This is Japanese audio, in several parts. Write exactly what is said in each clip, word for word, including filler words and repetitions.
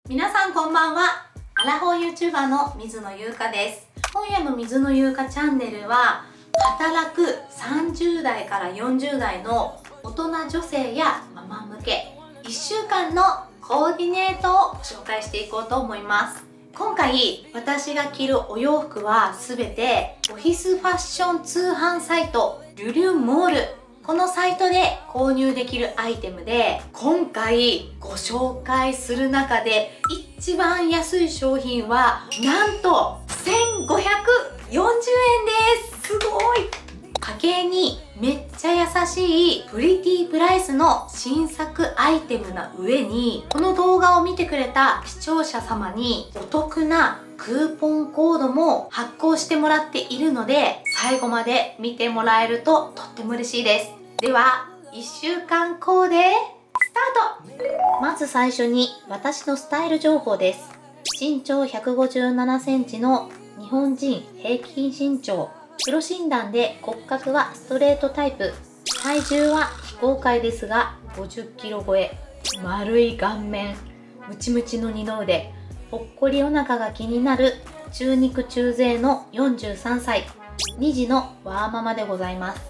皆さんこんばんは。アラフォー YouTuber の水野優香です。今夜の水野優香チャンネルは、働くさんじゅうだいからよんじゅうだいの大人女性やママ向けいっしゅうかんのコーディネートをご紹介していこうと思います。今回私が着るお洋服はすべてオフィスファッション通販サイトルルモール、このサイトで購入できるアイテムで、今回ご紹介する中で一番安い商品はなんとせんごひゃくよんじゅうえんです。すごい。家計にめっちゃ優しいプリティプライスの新作アイテムな上に、この動画を見てくれた視聴者様にお得なクーポンコードも発行してもらっているので、最後まで見てもらえるととっても嬉しいです。では、いっしゅうかんコーデスタート。まず最初に私のスタイル情報です。身長ひゃくごじゅうななセンチの日本人平均身長、プロ診断で骨格はストレートタイプ、体重は非公開ですがごじゅっキロ超え、丸い顔面、ムチムチの二の腕、ぽっこりお腹が気になる中肉中背のよんじゅうさんさい、に児のワーママでございます。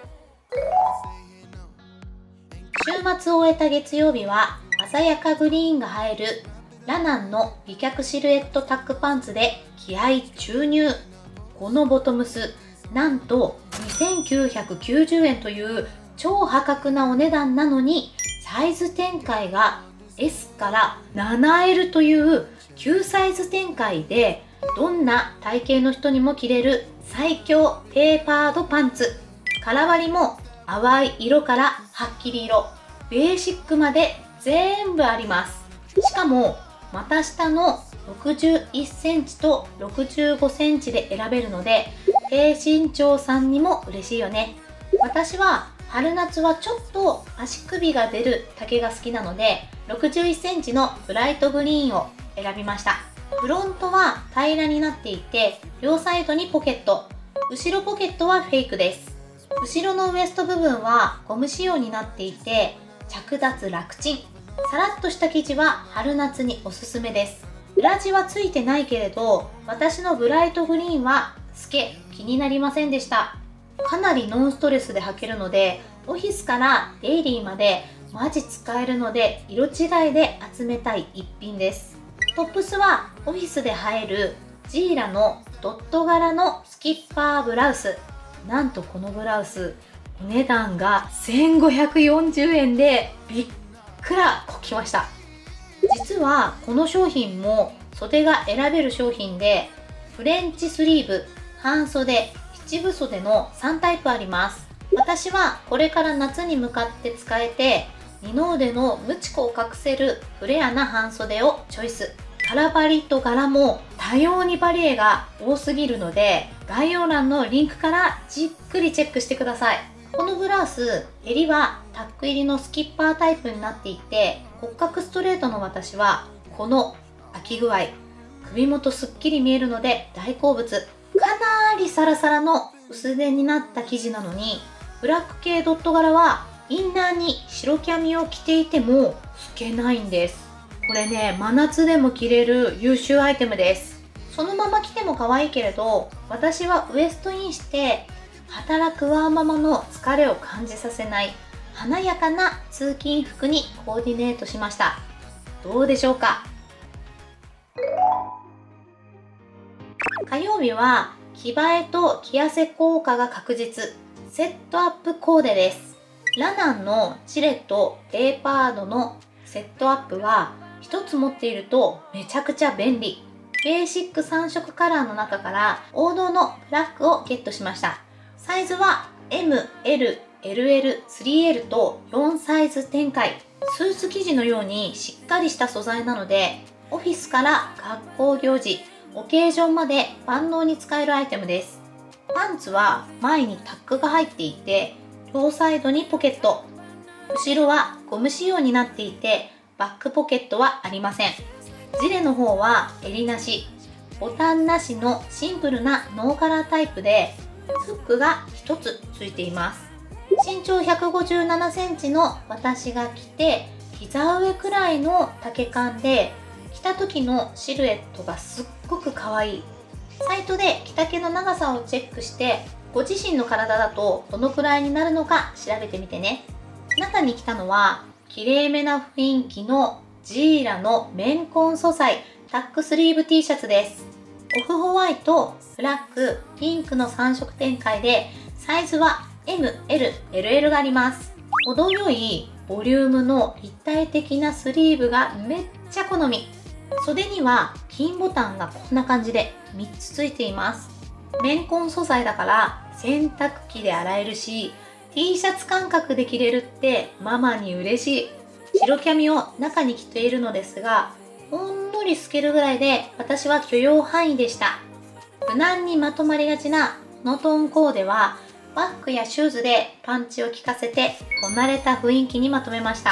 週末を終えた月曜日は鮮やかグリーンが映えるラナンの美脚シルエットタックパンツで気合注入。このボトムス、なんとにせんきゅうひゃくきゅうじゅうえんという超破格なお値段なのに、サイズ展開が エス から ななエル というきゅうサイズ展開で、どんな体型の人にも着れる最強テーパードパンツ。カラ割りも淡い色からはっきり色、ベーシックまで全部あります。しかも股下のろくじゅういっセンチとろくじゅうごセンチで選べるので、低身長さんにも嬉しいよね。私は春夏はちょっと足首が出る丈が好きなので、ろくじゅういっセンチのブライトグリーンを選びました。フロントは平らになっていて、両サイドにポケット、後ろポケットはフェイクです。後ろのウエスト部分はゴム仕様になっていて、着脱楽ちん。さらっとした生地は春夏におすすめです。裏地はついてないけれど、私のブライトグリーンは透け気になりませんでした。かなりノンストレスで履けるので、オフィスからデイリーまでマジ使えるので、色違いで集めたい一品です。トップスはオフィスで映えるジーラのドット柄のスキッパーブラウス。なんとこのブラウス、お値段がせんごひゃくよんじゅうえんでびっくらこきました。実はこの商品も袖が選べる商品で、フレンチスリーブ、半袖、七分袖のさんタイプあります。私はこれから夏に向かって使えて、二の腕のムチコを隠せるフレアな半袖をチョイス。カラバリと柄も多様にバリエが多すぎるので、概要欄のリンクからじっくりチェックしてください。このブラウス、襟はタック入りのスキッパータイプになっていて、骨格ストレートの私はこの開き具合、首元すっきり見えるので大好物。かなりサラサラの薄手になった生地なのに、ブラック系ドット柄はインナーに白キャミを着ていても透けないんです。これね、真夏でも着れる優秀アイテムです。そのまま着ても可愛いけれど、私はウエストインして働くワーママの疲れを感じさせない華やかな通勤服にコーディネートしました。どうでしょうか。火曜日は着映えと着痩せ効果が確実、セットアップコーデです。ラナンのチレットレーパードのセットアップは一つ持っているとめちゃくちゃ便利。ベーシックさん色カラーの中から王道のブラックをゲットしました。サイズは エム、エル、エルエル、スリーエル とよんサイズ展開。スーツ生地のようにしっかりした素材なので、オフィスから学校行事、オケージョンまで万能に使えるアイテムです。パンツは前にタックが入っていて、両サイドにポケット。後ろはゴム仕様になっていて、バックポケットはありません。ジレの方は襟なし、ボタンなしのシンプルなノーカラータイプで、フックがひとつついています。身長ひゃくごじゅうななセンチの私が着て、膝上くらいの丈感で着た時のシルエットがすっごく可愛い。サイトで着丈の長さをチェックしてご自身の体だとどのくらいになるのか調べてみてね。中に着たのはきれいめな雰囲気のジーラの綿紺素材タックスリーブ T シャツです。オフホワイト、ブラック、ピンクのさん色展開でサイズは エム、エル、エルエル があります。程よいボリュームの立体的なスリーブがめっちゃ好み。袖には金ボタンがこんな感じでみっつついています。綿紺素材だから洗濯機で洗えるし、 T シャツ感覚で着れるってママに嬉しい。白キャミを中に着ているのですが、ほんのり透けるぐらいで私は許容範囲でした。無難にまとまりがちなモノトーンコーデはバッグやシューズでパンチを効かせてこなれた雰囲気にまとめました。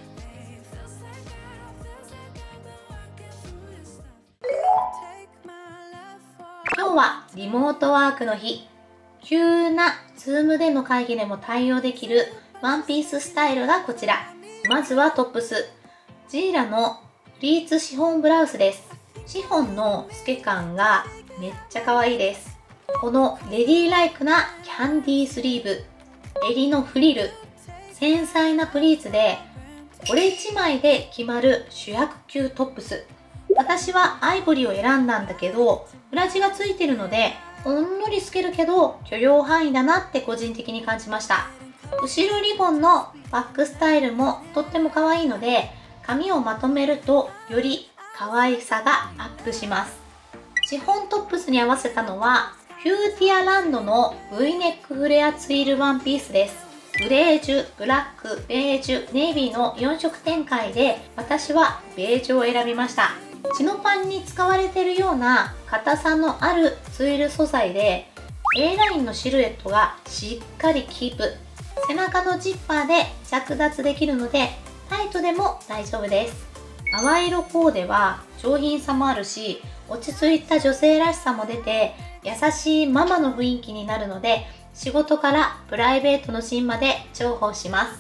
今日はリモートワークの日。急なズームでの会議でも対応できるワンピーススタイルがこちら。まずはトップス。ジーラのプリーツシフォンブラウスです。シフォンの透け感がめっちゃ可愛いです。このレディーライクなキャンディースリーブ、襟のフリル、繊細なプリーツでこれいちまいで決まる主役級トップス。私はアイボリーを選んだんだけど裏地がついてるのでほんのり透けるけど許容範囲だなって個人的に感じました。後ろリボンのバックスタイルもとっても可愛いので髪をまとめるとより可愛さがアップします。シフォントップスに合わせたのはフューティアランドの V ネックフレアツイールワンピースです。グレージュ、ブラック、ベージュ、ネイビーのよん色展開で私はベージュを選びました。チノパンに使われているような硬さのあるツイル素材で A ラインのシルエットがしっかりキープ。背中のジッパーで着脱できるのでタイトでも大丈夫です。淡色コーデは上品さもあるし落ち着いた女性らしさも出て優しいママの雰囲気になるので仕事からプライベートのシーンまで重宝します。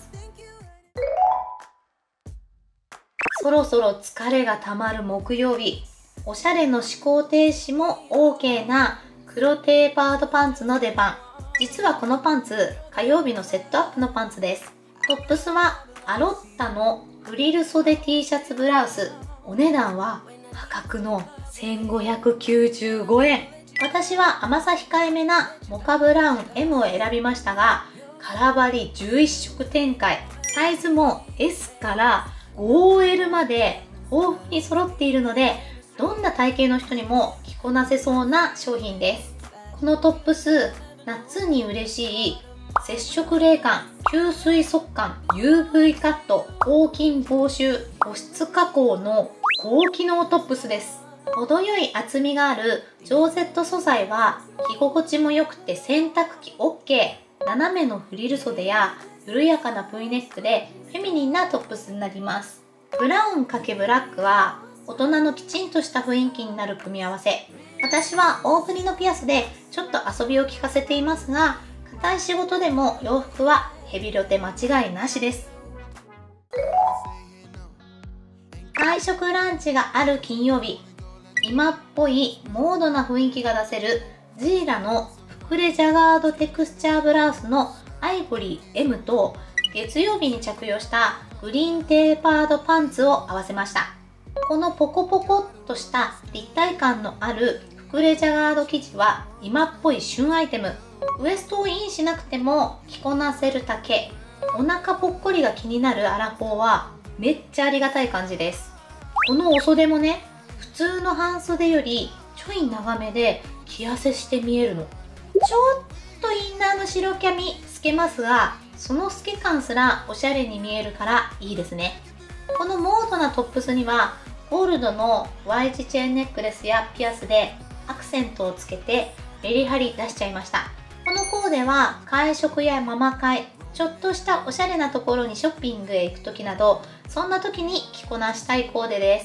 そろそろ疲れがたまる木曜日、おしゃれの思考停止も OK な黒テーパードパンツの出番。実はこのパンツ火曜日のセットアップのパンツです。トップスはアロッタのフリル袖 T シャツブラウス。お値段は破格のせんごひゃくきゅうじゅうごえん。私は甘さ控えめなモカブラウン エム を選びましたが、空張りじゅういち色展開、サイズも エス から ゴーエル まで豊富に揃っているのでどんな体型の人にも着こなせそうな商品です。このトップス、夏に嬉しい接触冷感、吸水速乾、ユーブイ カット、抗菌防臭、保湿加工の高機能トップスです。程よい厚みがあるジョーゼット素材は着心地も良くて洗濯機 OK。 斜めのフリル袖や緩やかな V ネックでフェミニンなトップスになります。ブラウン×ブラックは大人のきちんとした雰囲気になる組み合わせ。私は大ぶりのピアスでちょっと遊びを効かせていますが、硬い仕事でも洋服はヘビロテ間違いなしです。会食ランチがある金曜日、今っぽいモードな雰囲気が出せるジーラのフクレジャガードテクスチャーブラウスのアイボリー エム と月曜日に着用したグリーンテーパードパンツを合わせました。このポコポコっとした立体感のあるフクレジャガード生地は今っぽい旬アイテム。ウエストをインしなくても着こなせる丈。お腹ぽっこりが気になるアラフォーはめっちゃありがたい感じです。このお袖もね、普通の半袖よりちょい長めで着痩せして見えるの。ちょっとインナーの白キャミ透けますが、その透け感すらおしゃれに見えるからいいですね。このモードなトップスにはゴールドの Y 字チェーンネックレスやピアスでアクセントをつけてメリハリ出しちゃいました。このコーデは会食やママ会、ちょっとしたおしゃれなところにショッピングへ行く時など、そんな時に着こなしたいコーデです。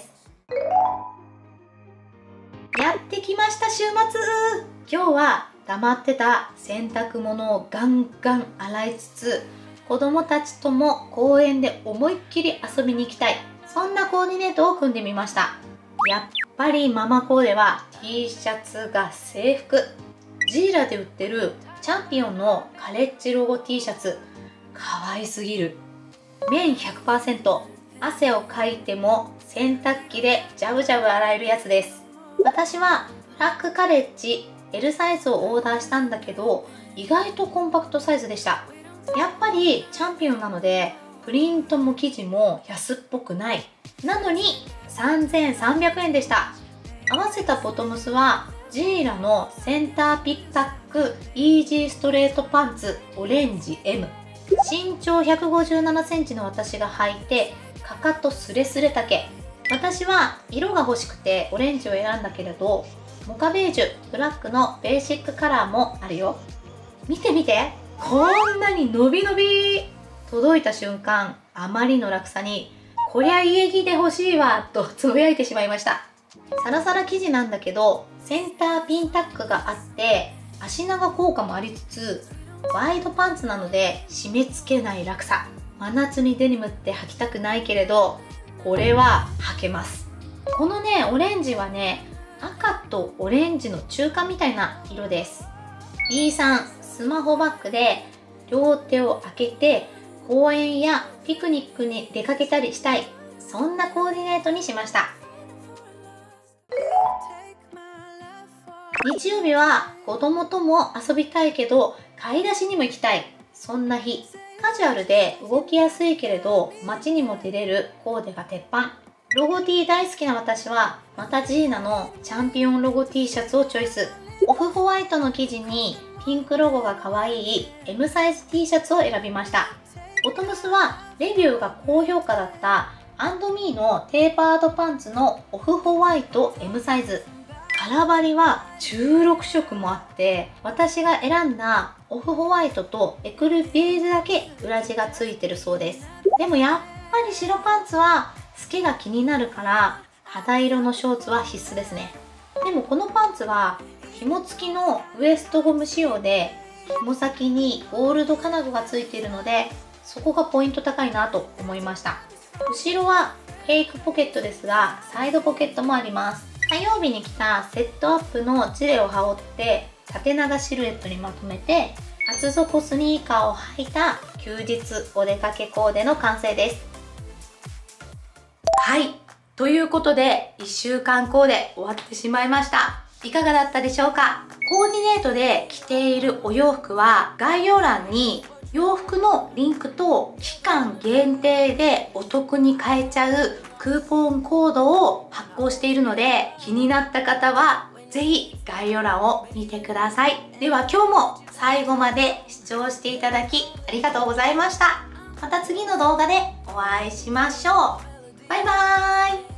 やってきました週末。今日は溜まってた洗濯物をガンガン洗いつつ、子供たちとも公園で思いっきり遊びに行きたい、そんなコーディネートを組んでみました。 やっぱりママコーデは T シャツが制服。ジーラで売ってるチャンピオンのカレッジロゴ T シャツ、可愛すぎる。綿 ひゃくパーセント、汗をかいても洗濯機でジャブジャブ洗えるやつです。私はブラックカレッジ エル サイズをオーダーしたんだけど、意外とコンパクトサイズでした。やっぱりチャンピオンなのでプリントも生地も安っぽくない。なのにさんぜんさんびゃくえんでした。合わせたボトムスはジーラのセンターピッタックイージーストレートパンツオレンジ エム。身長ひゃくごじゅうななセンチの私が履いて、かかとスレスレ丈。私は色が欲しくてオレンジを選んだけれど、モカベージュ、ブラックのベーシックカラーもあるよ。見て見て、こんなに伸び伸び。届いた瞬間、あまりの落差にこりゃ家着で欲しいわとつぶやいてしまいました。サラサラ生地なんだけど、センターピンタックがあって足長効果もありつつ、ワイドパンツなので締め付けない落差。真夏にデニムって履きたくないけれど、これは履けます。このねオレンジはね、赤とオレンジの中間みたいな色です。 イースリー スマホバッグで両手を開けて公園やピクニックに出かけたりしたい、そんなコーディネートにしました。日曜日は子供とも遊びたいけど買い出しにも行きたい、そんな日。カジュアルで動きやすいけれど街にも出れるコーデが鉄板。ロゴ T 大好きな私はまたジーナのチャンピオンロゴ T シャツをチョイス。オフホワイトの生地にピンクロゴが可愛い エム サイズ T シャツを選びました。ボトムスはレビューが高評価だったアンドミーのテーパードパンツのオフホワイト エム サイズ。柄張りはじゅうろくしょくもあって、私が選んだオフホワイトとエクルベージュだけ裏地がついてるそうです。でもやっぱり白パンツは透けが気になるから肌色のショーツは必須ですね。でもこのパンツは紐付きのウエストゴム仕様で、紐先にゴールド金具がついているので、そこがポイント高いなと思いました。後ろはフェイクポケットですが、サイドポケットもあります。火曜日に着たセットアップのジレを羽織って縦長シルエットにまとめて、厚底スニーカーを履いた休日お出かけコーデの完成です。はい、ということでいっしゅうかんコーデ終わってしまいました。いかがだったでしょうか。コーディネートで着ているお洋服は概要欄に洋服のリンクと期間限定でお得に買えちゃうクーポンコードを発行しているので、気になった方はぜひ概要欄を見てください。では今日も最後まで視聴していただきありがとうございました。また次の動画でお会いしましょう。バイバーイ。